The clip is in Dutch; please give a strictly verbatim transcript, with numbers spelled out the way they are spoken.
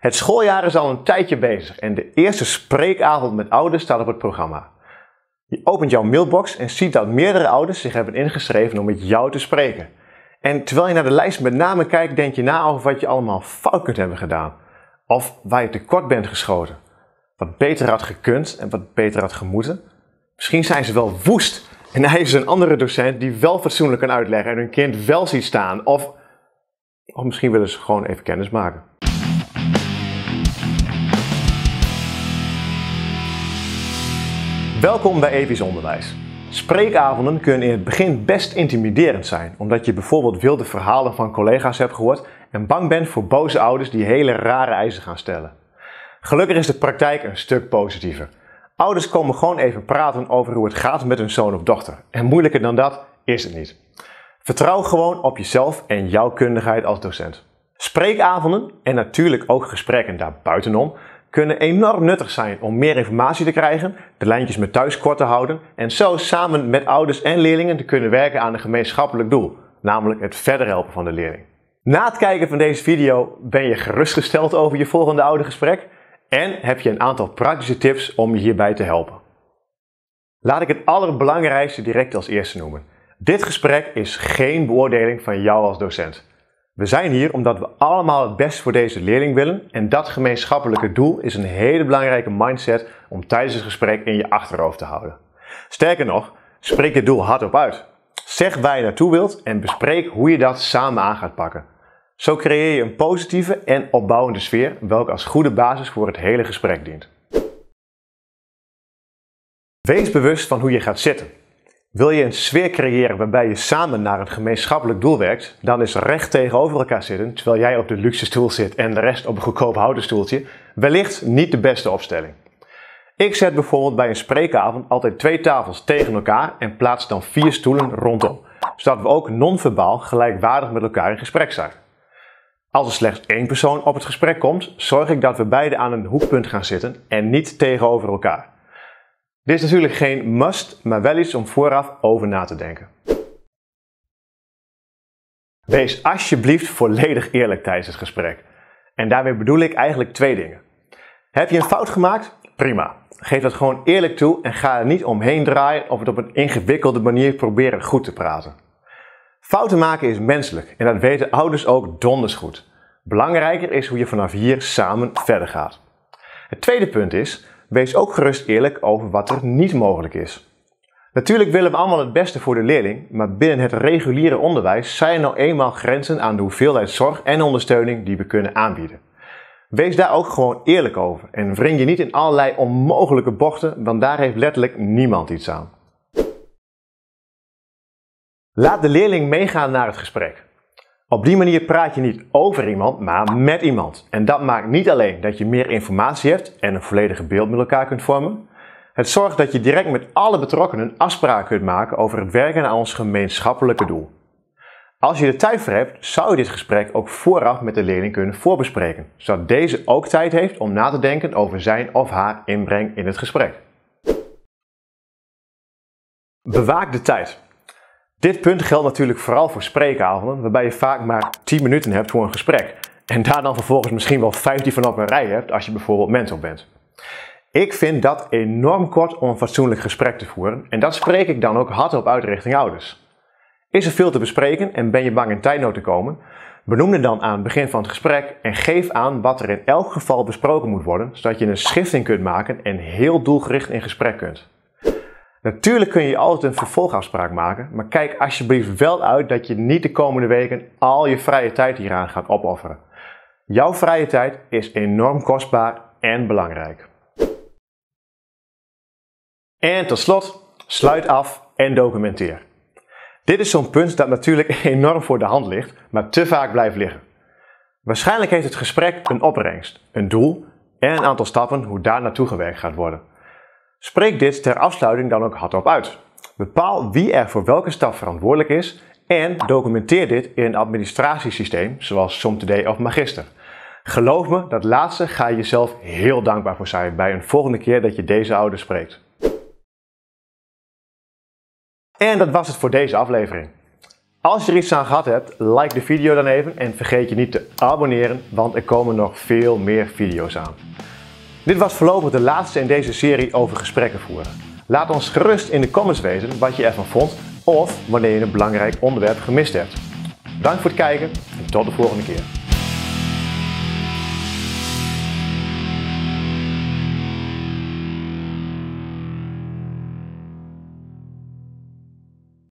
Het schooljaar is al een tijdje bezig en de eerste spreekavond met ouders staat op het programma. Je opent jouw mailbox en ziet dat meerdere ouders zich hebben ingeschreven om met jou te spreken. En terwijl je naar de lijst met namen kijkt, denk je na over wat je allemaal fout kunt hebben gedaan. Of waar je tekort bent geschoten. Wat beter had gekund en wat beter had gemoeten. Misschien zijn ze wel woest en hij is een andere docent die wel fatsoenlijk kan uitleggen en hun kind wel ziet staan. Of, of misschien willen ze gewoon even kennis maken. Welkom bij Evi's Onderwijs. Spreekavonden kunnen in het begin best intimiderend zijn, omdat je bijvoorbeeld wilde verhalen van collega's hebt gehoord en bang bent voor boze ouders die hele rare eisen gaan stellen. Gelukkig is de praktijk een stuk positiever. Ouders komen gewoon even praten over hoe het gaat met hun zoon of dochter. En moeilijker dan dat is het niet. Vertrouw gewoon op jezelf en jouw kundigheid als docent. Spreekavonden en natuurlijk ook gesprekken daarbuitenom kunnen enorm nuttig zijn om meer informatie te krijgen, de lijntjes met thuis kort te houden en zo samen met ouders en leerlingen te kunnen werken aan een gemeenschappelijk doel, namelijk het verder helpen van de leerling. Na het kijken van deze video ben je gerustgesteld over je volgende oudergesprek en heb je een aantal praktische tips om je hierbij te helpen. Laat ik het allerbelangrijkste direct als eerste noemen. Dit gesprek is geen beoordeling van jou als docent. We zijn hier omdat we allemaal het best voor deze leerling willen en dat gemeenschappelijke doel is een hele belangrijke mindset om tijdens het gesprek in je achterhoofd te houden. Sterker nog, spreek je doel hardop uit. Zeg waar je naartoe wilt en bespreek hoe je dat samen aan gaat pakken. Zo creëer je een positieve en opbouwende sfeer, welke als goede basis voor het hele gesprek dient. Wees bewust van hoe je gaat zitten. Wil je een sfeer creëren waarbij je samen naar een gemeenschappelijk doel werkt, dan is recht tegenover elkaar zitten, terwijl jij op de luxe stoel zit en de rest op een goedkoop houten stoeltje, wellicht niet de beste opstelling. Ik zet bijvoorbeeld bij een spreekavond altijd twee tafels tegen elkaar en plaats dan vier stoelen rondom, zodat we ook non-verbaal gelijkwaardig met elkaar in gesprek zijn. Als er slechts één persoon op het gesprek komt, zorg ik dat we beide aan een hoekpunt gaan zitten en niet tegenover elkaar. Dit is natuurlijk geen must, maar wel iets om vooraf over na te denken. Wees alsjeblieft volledig eerlijk tijdens het gesprek. En daarmee bedoel ik eigenlijk twee dingen. Heb je een fout gemaakt? Prima. Geef dat gewoon eerlijk toe en ga er niet omheen draaien of het op een ingewikkelde manier proberen goed te praten. Fouten maken is menselijk en dat weten ouders ook donders goed. Belangrijker is hoe je vanaf hier samen verder gaat. Het tweede punt is, wees ook gerust eerlijk over wat er niet mogelijk is. Natuurlijk willen we allemaal het beste voor de leerling, maar binnen het reguliere onderwijs zijn er nou eenmaal grenzen aan de hoeveelheid zorg en ondersteuning die we kunnen aanbieden. Wees daar ook gewoon eerlijk over en wring je niet in allerlei onmogelijke bochten, want daar heeft letterlijk niemand iets aan. Laat de leerling meegaan naar het gesprek. Op die manier praat je niet over iemand, maar met iemand. En dat maakt niet alleen dat je meer informatie hebt en een volledige beeld met elkaar kunt vormen. Het zorgt dat je direct met alle betrokkenen afspraken kunt maken over het werken aan ons gemeenschappelijke doel. Als je er tijd voor hebt, zou je dit gesprek ook vooraf met de leerling kunnen voorbespreken, zodat deze ook tijd heeft om na te denken over zijn of haar inbreng in het gesprek. Bewaak de tijd. Dit punt geldt natuurlijk vooral voor spreekavonden, waarbij je vaak maar tien minuten hebt voor een gesprek. En daar dan vervolgens misschien wel vijftien van op een rij hebt als je bijvoorbeeld mentor bent. Ik vind dat enorm kort om een fatsoenlijk gesprek te voeren en dat spreek ik dan ook hardop uit richting ouders. Is er veel te bespreken en ben je bang in tijdnood te komen? Benoem het dan aan het begin van het gesprek en geef aan wat er in elk geval besproken moet worden, zodat je een schifting kunt maken en heel doelgericht in gesprek kunt. Natuurlijk kun je altijd een vervolgafspraak maken, maar kijk alsjeblieft wel uit dat je niet de komende weken al je vrije tijd hieraan gaat opofferen. Jouw vrije tijd is enorm kostbaar en belangrijk. En tot slot, sluit af en documenteer. Dit is zo'n punt dat natuurlijk enorm voor de hand ligt, maar te vaak blijft liggen. Waarschijnlijk heeft het gesprek een opbrengst, een doel en een aantal stappen hoe daar naartoe gewerkt gaat worden. Spreek dit ter afsluiting dan ook hardop uit. Bepaal wie er voor welke stap verantwoordelijk is en documenteer dit in een administratiesysteem zoals SomToday of Magister. Geloof me, dat laatste ga je jezelf heel dankbaar voor zijn bij een volgende keer dat je deze ouders spreekt. En dat was het voor deze aflevering. Als je er iets aan gehad hebt, like de video dan even en vergeet je niet te abonneren, want er komen nog veel meer video's aan. Dit was voorlopig de laatste in deze serie over gesprekken voeren. Laat ons gerust in de comments weten wat je ervan vond of wanneer je een belangrijk onderwerp gemist hebt. Bedankt voor het kijken en tot de volgende keer.